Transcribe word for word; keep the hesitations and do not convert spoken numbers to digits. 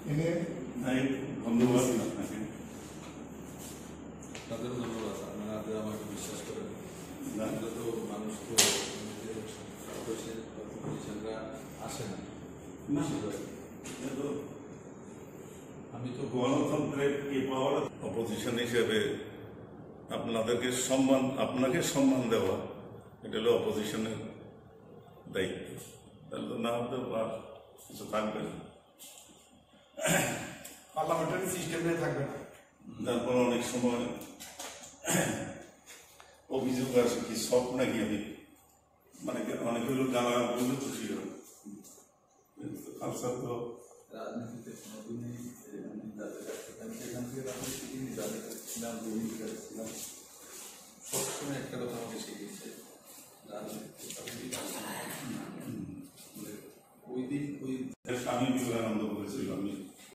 ধন্যবাদ আপনাকে। তাদের ধন্যবাদ, আপনারা আমাকে বিশ্বাস করেন। তো মানুষ তো পলিটিশিয়ানরা আসে না, আমি তো গণতন্ত্রের কি পাওয়ার অপোজিশন হিসেবে আপনাদেরকে সম্মান, আপনাকে সম্মান দেওয়া, এটা হলো অপোজিশনের দায়িত্ব। তাহলে তো না হতে পার কিছু থাকবে না, পার্লামেন্টারি সিস্টেমে থাকবে না। তারপর অনেক সময় অভিযোগ আসে কি সব নাকি আমি মানে অনেক হলো গালা বললে খুশি হয়, কালচার তো রাজনীতিতে কোনোদিনই আমি যাদের কাছে আমি সেখান থেকে রাজনীতি যাদের কাছে ছিলাম ভূমিকায় ছিলাম, সবসময় একটা কথা আমাকে শিখিয়েছে, রাজনীতি ওই দিন ওই স্বামী বিবেকানন্দ বলেছিল আমি